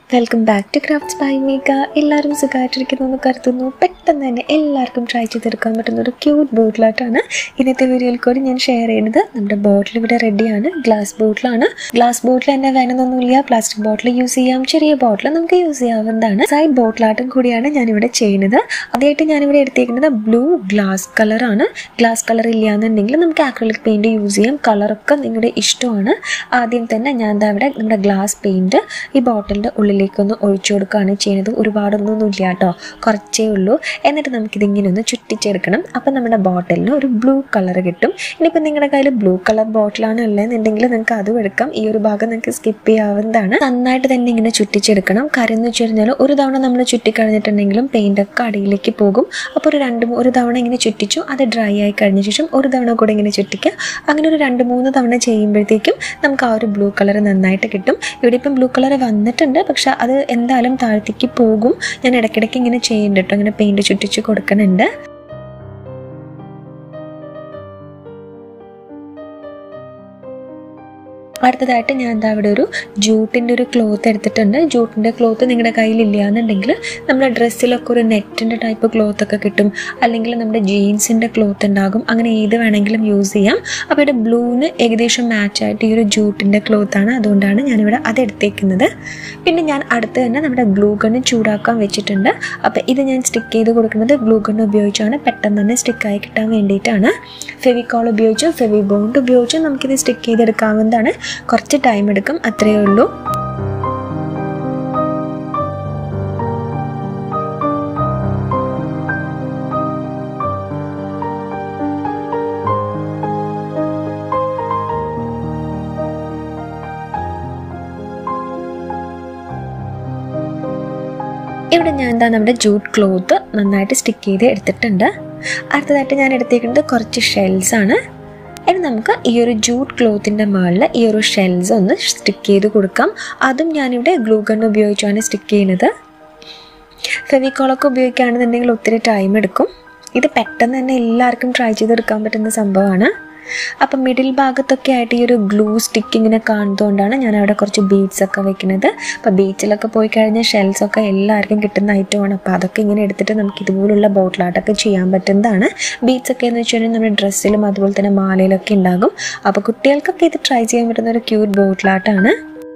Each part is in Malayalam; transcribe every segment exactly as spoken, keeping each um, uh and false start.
Welcome back to crafts by Meeka. എല്ലാവരും സുഖമായിട്ടിരിക്കുന്നു എന്ന് കരുതുന്നു. പെട്ടെന്ന് തന്നെ എല്ലാവർക്കും ട്രൈ ചെയ്തെടുക്കാൻ പറ്റുന്ന ഒരു ക്യൂട്ട് ബോട്ടിലായിട്ടാണ് ഇന്നത്തെ വീഡിയോയിൽ കൂടി ഞാൻ ഷെയർ ചെയ്യുന്നത്. നമ്മുടെ ബോട്ടിൽ ഇവിടെ റെഡിയാണ്. ഗ്ലാസ് ബോട്ടിലാണ്. ഗ്ലാസ് ബോട്ടിൽ തന്നെ വേണമെന്നൊന്നുമില്ല, പ്ലാസ്റ്റിക് ബോട്ടിൽ യൂസ് ചെയ്യാം, ചെറിയ ബോട്ടിൽ നമുക്ക് യൂസ് ചെയ്യാവുന്നതാണ്. സൈഡ് ബോട്ടിലായിട്ടും കൂടിയാണ് ഞാനിവിടെ ചെയ്യുന്നത്. അതായിട്ട് ഞാനിവിടെ എടുത്തേക്കുന്നത് ബ്ലൂ ഗ്ലാസ് കളറാണ്. ഗ്ലാസ് കളർ ഇല്ലയെന്നുണ്ടെങ്കിൽ നമുക്ക് ആക്രിലിക് പെയിൻറ്റ് യൂസ് ചെയ്യാം. കളറൊക്കെ നിങ്ങളുടെ ഇഷ്ടമാണ്. ആദ്യം തന്നെ ഞാൻ എന്താ ഇവിടെ നമ്മുടെ ഗ്ലാസ് പെയിൻറ്റ് ഈ ബോട്ടിലിൻ്റെ ഉള്ളിലേക്കൊന്ന് ഒഴിച്ചു കൊടുക്കുകയാണ് ചെയ്യുന്നത്. ഒരുപാടൊന്നും ഇല്ല കേട്ടോ, കുറച്ചേ ഉള്ളൂ. എന്നിട്ട് നമുക്കിതിങ്ങനെ ഒന്ന് ചുറ്റിച്ചെടുക്കണം. അപ്പം നമ്മുടെ ബോട്ടിലിന് ഒരു ബ്ലൂ കളർ കിട്ടും. ഇനിയിപ്പോൾ നിങ്ങളുടെ കയ്യിൽ ബ്ലൂ കളർ ബോട്ടിലാണ് ഉള്ളതെന്നുണ്ടെങ്കിൽ നിങ്ങൾക്ക് അതും എടുക്കാം. ഈ ഒരു ഭാഗം നിങ്ങൾക്ക് സ്കിപ്പ് ചെയ്യാവുന്നതാണ്. നന്നായിട്ട് തന്നെ ഇങ്ങനെ ചുറ്റിച്ചെടുക്കണം. കാര്യം എന്ന് വെച്ച് കഴിഞ്ഞാൽ ഒരു തവണ നമ്മൾ ചുറ്റിക്കഴിഞ്ഞിട്ടുണ്ടെങ്കിലും പെയിൻ്റൊക്കെ അടിയിലേക്ക് പോകും. അപ്പോൾ ഒരു രണ്ട് ഒരു തവണ ഇങ്ങനെ ചുറ്റിച്ചു, അത് ഡ്രൈ ആയി കഴിഞ്ഞ ശേഷം ഒരു തവണ കൂടെ ഇങ്ങനെ ചുറ്റിക്കുക. അങ്ങനെ ഒരു രണ്ട് മൂന്ന് തവണ ചെയ്യുമ്പോഴത്തേക്കും നമുക്ക് ആ ഒരു ബ്ലൂ കളർ നന്നായിട്ട് കിട്ടും. ഇവിടെ ഇപ്പം ബ്ലൂ കളർ വന്നിട്ടുണ്ട്, പക്ഷെ അത് എന്തായാലും താഴത്തേക്ക് പോകും. ഞാൻ ഇടയ്ക്കിടയ്ക്ക് ഇങ്ങനെ ചെയ്യുന്നുണ്ട് കേട്ടോ, അങ്ങനെ പെയിൻറ്റ് ചുറ്റിച്ച് കൊടുക്കുന്നുണ്ട്. അടുത്തതായിട്ട് ഞാൻ എന്താ അവിടെ ഒരു ജൂട്ടിൻ്റെ ഒരു ക്ലോത്ത് എടുത്തിട്ടുണ്ട്. ജൂട്ടിൻ്റെ ക്ലോത്ത് നിങ്ങളുടെ കയ്യിലില്ല എന്നുണ്ടെങ്കിൽ നമ്മുടെ ഡ്രസ്സിലൊക്കെ ഒരു നെറ്റിൻ്റെ ടൈപ്പ് ക്ലോത്തൊക്കെ കിട്ടും, അല്ലെങ്കിൽ നമ്മുടെ ജീൻസിൻ്റെ ക്ലോത്ത് ഉണ്ടാകും. അങ്ങനെ ഏത് വേണമെങ്കിലും യൂസ് ചെയ്യാം. അപ്പോൾ ഇവിടെ ബ്ലൂവിന് ഏകദേശം മാച്ചായിട്ട് ഈ ഒരു ജൂട്ടിൻ്റെ ക്ലോത്താണ്, അതുകൊണ്ടാണ് ഞാനിവിടെ അതെടുത്തേക്കുന്നത്. പിന്നെ ഞാൻ അടുത്ത് തന്നെ നമ്മുടെ ഗ്ലൂ ഗണ്ണ് ചൂടാക്കാൻ വെച്ചിട്ടുണ്ട്. അപ്പോൾ ഇത് ഞാൻ സ്റ്റിക്ക് ചെയ്ത് കൊടുക്കുന്നത് ഗ്ലൂ ഗണ്ണ് ഉപയോഗിച്ചാണ്. പെട്ടെന്ന് തന്നെ സ്റ്റിക്കായി കിട്ടാൻ വേണ്ടിയിട്ടാണ്. ഫെവിക്കോൾ ഉപയോഗിച്ചോ ഫെവി ബോണ്ട് ഉപയോഗിച്ചോ നമുക്കിത് സ്റ്റിക്ക് ചെയ്തെടുക്കാവുന്നതാണ്. കുറച്ച് ടൈം എടുക്കും, അത്രയേ ഉള്ളൂ. ഇവിടെ ഞാൻ എന്താ നമ്മുടെ ജൂട്ട് ക്ലോത്ത് നന്നായിട്ട് സ്റ്റിക്ക് ചെയ്ത് എടുത്തിട്ടുണ്ട്. അടുത്തതായിട്ട് ഞാൻ എടുത്തേക്കുന്നത് കുറച്ച് ഷെൽസ് ആണ്. ഇനി നമുക്ക് ഈ ഒരു ജൂട്ട് ക്ലോത്തിൻ്റെ മുകളിൽ ഈ ഒരു ഷെൽസ് ഒന്ന് സ്റ്റിക്ക് ചെയ്ത് കൊടുക്കാം. അതും ഞാനിവിടെ ഗ്ലൂ ഗൺ ഉപയോഗിച്ചാണ് സ്റ്റിക്ക് ചെയ്യുന്നത്. ഫെവിക്കോളൊക്കെ ഉപയോഗിക്കുകയാണെന്നുണ്ടെങ്കിൽ ഒത്തിരി ടൈം എടുക്കും. ഇത് പെട്ടെന്ന് തന്നെ എല്ലാവർക്കും ട്രൈ ചെയ്തെടുക്കാൻ പറ്റുന്ന സംഭവമാണ്. അപ്പം മിഡിൽ ഭാഗത്തൊക്കെ ആയിട്ട് ഈ ഒരു ഗ്ലൂ സ്റ്റിക്ക് ഇങ്ങനെ കാണുന്നതുകൊണ്ടാണ് ഞാൻ അവിടെ കുറച്ച് ബീഡ്സ് ഒക്കെ വെക്കുന്നത്. അപ്പോൾ ബീച്ചിലൊക്കെ പോയി കഴിഞ്ഞാൽ ഷെൽസൊക്കെ എല്ലാവർക്കും കിട്ടുന്ന ഐറ്റമാണ്. അപ്പോൾ അതൊക്കെ ഇങ്ങനെ എടുത്തിട്ട് നമുക്ക് ഇതുപോലുള്ള ബോട്ടിലാട്ടൊക്കെ ചെയ്യാൻ പറ്റുന്നതാണ്. ബീഡ്സ് ഒക്കെ എന്ന് വെച്ച് കഴിഞ്ഞാൽ നമ്മുടെ ഡ്രസ്സിലും അതുപോലെ തന്നെ മാലയിലൊക്കെ ഉണ്ടാകും. അപ്പോൾ കുട്ടികൾക്കൊക്കെ ഇത് ട്രൈ ചെയ്യാൻ പറ്റുന്ന ഒരു ക്യൂട്ട് ബോട്ടിലാട്ടാണ്.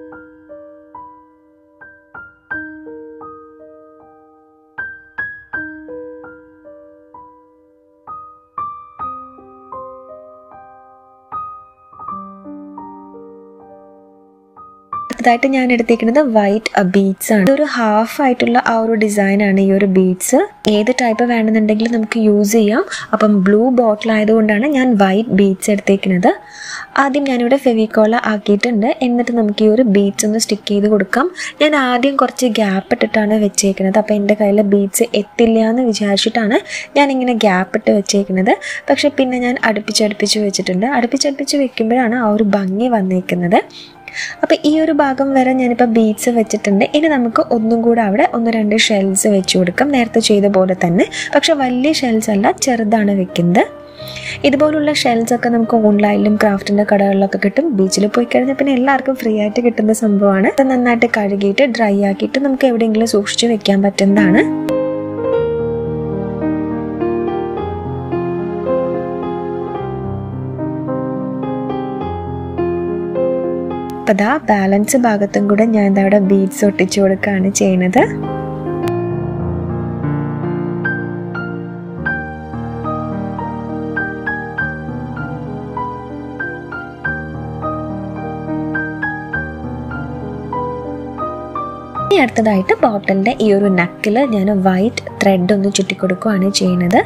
അടുത്തതായിട്ട് ഞാൻ എടുത്തേക്കുന്നത് വൈറ്റ് ബീഡ്സ് ആണ്. ഒരു ഹാഫ് ആയിട്ടുള്ള ആ ഒരു ഡിസൈനാണ് ഈ ഒരു ബീഡ്സ്. ഏത് ടൈപ്പ് വേണമെന്നുണ്ടെങ്കിൽ നമുക്ക് യൂസ് ചെയ്യാം. അപ്പം ബ്ലൂ ബോട്ടിൽ ആയതുകൊണ്ടാണ് ഞാൻ വൈറ്റ് ബീഡ്സ് എടുത്തേക്കുന്നത്. ആദ്യം ഞാനിവിടെ ഫെവിക്കോള ആക്കിയിട്ടുണ്ട്. എന്നിട്ട് നമുക്ക് ഈ ഒരു ബീഡ്സ് ഒന്ന് സ്റ്റിക്ക് ചെയ്ത് കൊടുക്കാം. ഞാൻ ആദ്യം കുറച്ച് ഗ്യാപ്പ് ഇട്ടിട്ടാണ് വെച്ചേക്കുന്നത്. അപ്പോൾ എൻ്റെ കയ്യിൽ ബീഡ്സ് എത്തില്ല എന്ന് വിചാരിച്ചിട്ടാണ് ഞാനിങ്ങനെ ഗ്യാപ്പ് ഇട്ട് വെച്ചേക്കുന്നത്. പക്ഷെ പിന്നെ ഞാൻ അടുപ്പിച്ചടുപ്പിച്ച് വെച്ചിട്ടുണ്ട്. അടുപ്പിച്ചടുപ്പിച്ച് വെക്കുമ്പോഴാണ് ആ ഒരു ഭംഗി വന്നേക്കുന്നത്. അപ്പോൾ ഈ ഒരു ഭാഗം വരെ ഞാനിപ്പോൾ ബീഡ്സ് വെച്ചിട്ടുണ്ട്. ഇനി നമുക്ക് ഒന്നും കൂടെ അവിടെ ഒന്ന് രണ്ട് ഷെൽസ് വെച്ച് കൊടുക്കാം, നേരത്തെ ചെയ്ത പോലെ തന്നെ. പക്ഷെ വലിയ ഷെൽസ് അല്ല, ചെറുതാണ് വെക്കുന്നത്. ഇതുപോലുള്ള ഷെൽസ് ഒക്കെ നമുക്ക് ഓൺലൈനിലും ക്രാഫ്റ്റിൻ്റെ കടകളിലൊക്കെ കിട്ടും. ബീച്ചിൽ പോയി കഴിഞ്ഞാൽ പിന്നെ എല്ലാവർക്കും ഫ്രീ ആയിട്ട് കിട്ടുന്ന സംഭവമാണ്. അത് നന്നായിട്ട് കഴുകിയിട്ട് ഡ്രൈ ആക്കിയിട്ട് നമുക്ക് എവിടെയെങ്കിലും സൂക്ഷിച്ച് വെക്കാൻ പറ്റുന്നതാണ്. അപ്പോൾ അതാ ബാലൻസ് ഭാഗത്തും കൂടെ ഞാൻ എന്താ അവിടെ ബീഡ്സ് ഒട്ടിച്ചു കൊടുക്കുകയാണ് ചെയ്യുന്നത്. ഇനി അടുത്തതായിട്ട് ബോട്ടിലിൻ്റെ ഈ ഒരു നക്കിൽ ഞാൻ വൈറ്റ് ത്രെഡ് ഒന്ന് ചുറ്റിക്കൊടുക്കുകയാണ് ചെയ്യുന്നത്.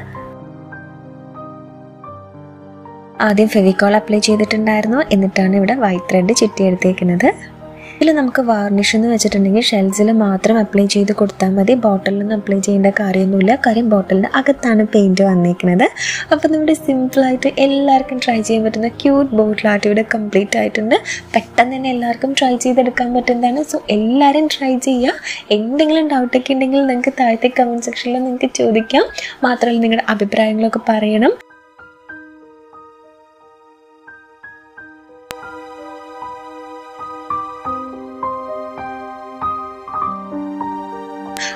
ആദ്യം ഫെവിക്കോൾ അപ്ലൈ ചെയ്തിട്ടുണ്ടായിരുന്നു, എന്നിട്ടാണ് ഇവിടെ വൈറ്റ് ത്രെഡ് ചുറ്റിയെടുത്തേക്കുന്നത്. ഇതിൽ നമുക്ക് വാർണിഷ് എന്ന് വെച്ചിട്ടുണ്ടെങ്കിൽ ഷെൽസിൽ മാത്രം അപ്ലൈ ചെയ്ത് കൊടുത്താൽ മതി. ബോട്ടിലൊന്നും അപ്ലൈ ചെയ്യേണ്ട കാര്യമൊന്നുമില്ല. കാര്യം ബോട്ടിലിൻ്റെ അകത്താണ് പെയിൻറ്റ് വന്നിരിക്കുന്നത്. അപ്പോൾ നമ്മുടെ സിമ്പിളായിട്ട് എല്ലാവർക്കും ട്രൈ ചെയ്യാൻ പറ്റുന്ന ക്യൂട്ട് ബോട്ടിലാട്ട് ഇവിടെ കംപ്ലീറ്റ് ആയിട്ടുണ്ട്. പെട്ടെന്ന് തന്നെ എല്ലാവർക്കും ട്രൈ ചെയ്തെടുക്കാൻ പറ്റുന്നതാണ്. സോ എല്ലാവരും ട്രൈ ചെയ്യുക. എന്തെങ്കിലും ഡൗട്ടൊക്കെ ഉണ്ടെങ്കിൽ നിങ്ങൾക്ക് താഴത്തെ കമൻറ്റ് സെക്ഷനിൽ നിങ്ങൾക്ക് ചോദിക്കാം. മാത്രമല്ല നിങ്ങളുടെ അഭിപ്രായങ്ങളൊക്കെ പറയണം.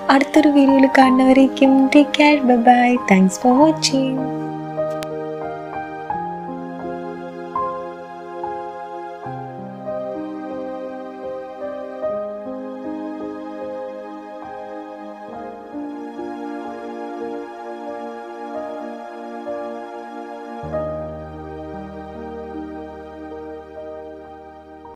അടുത്തൊരു വീഡിയോയിൽ കാണുന്നവരേക്കും take care, bye bye, thanks for watching.